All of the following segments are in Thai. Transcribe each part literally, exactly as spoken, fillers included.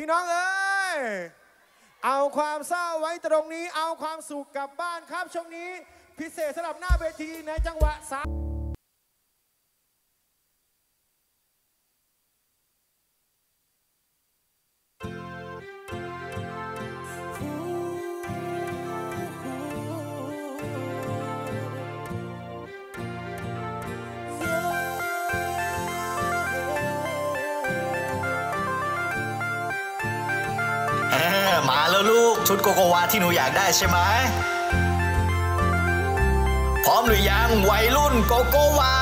พี่น้องเอ้ยเอาความเศร้าไว้ตรงนี้เอาความสุขกลับบ้านครับช่วงนี้พิเศษสำหรับหน้าเวทีในจังหวะสามมาแล้วลูกชุดโกโกวาที่หนูอยากได้ใช่ไหมพร้อมหรือยังวัยรุ่นโกโกวา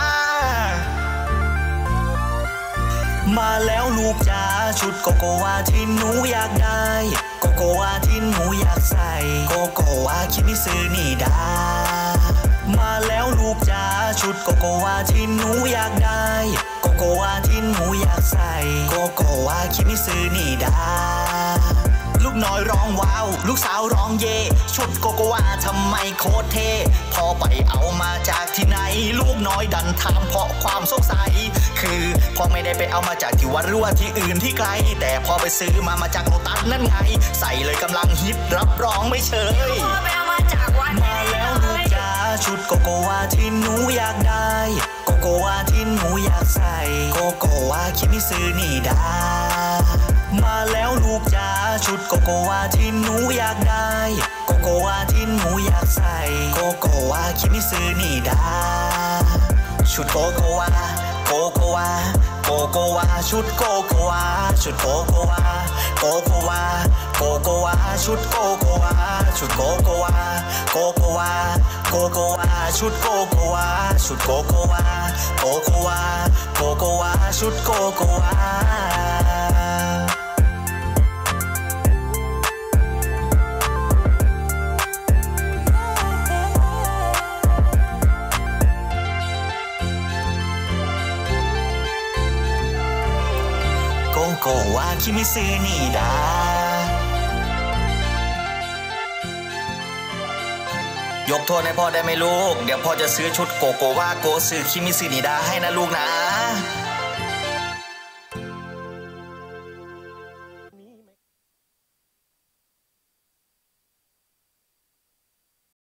มาแล้วลูกจ๋าชุดโกโกวาที่หนูอยากได้โกโกวาที่หนูอยากใส่โกโกวาคิมิซึนิดามาแล้วลูกจ๋าชุดโกโกวาที่หนูอยากได้โกโกวาที่หนูอยากใส่โกโกวาคิมิซึนิดาลูกน้อยร้องว้าวลูกสาวร้องเย่ชุดโกโกวาทำไมโคตรเท่พอไปเอามาจากที่ไหนลูกน้อยดันถามเพราะความสงสัยคือพอไม่ได้ไปเอามาจากที่วัดหรือว่าที่อื่นที่ไกลแต่พอไปซื้อมามาจากโลตัสนั่นไงใส่เลยกำลังฮิตรับรองไม่เชยมาแล้วลูกจ๋าชุดโกโกวาที่หนูอยากได้โกโกวาที่หนูอยากใส่โกโกวาคิมิซึนิดามาแล้วลูกจ๋าชุดโกโกวาที่หนูอยากได้โกโกวาที่หนูอยากใส่โกโกวาคิมิซึนิดาชุดโกโกวาโกโกวาโกโกวาชุดโกโกวาชุดโกโกวาโกโกวาโกโกวาชุดโกโกวาชุดโกโกวาโกโกวาโกโกวาชุดโกโกวาชุดโกโกวาโกโกวาโกโกวาชุดโกโกวาโกวาคิมิซึนิดายกโทษให้พ่อได้ไหมลูกเดี๋ยวพ่อจะซื้อชุดโกโกวาโกซึคิมิซึนิดาให้นะลูกนะ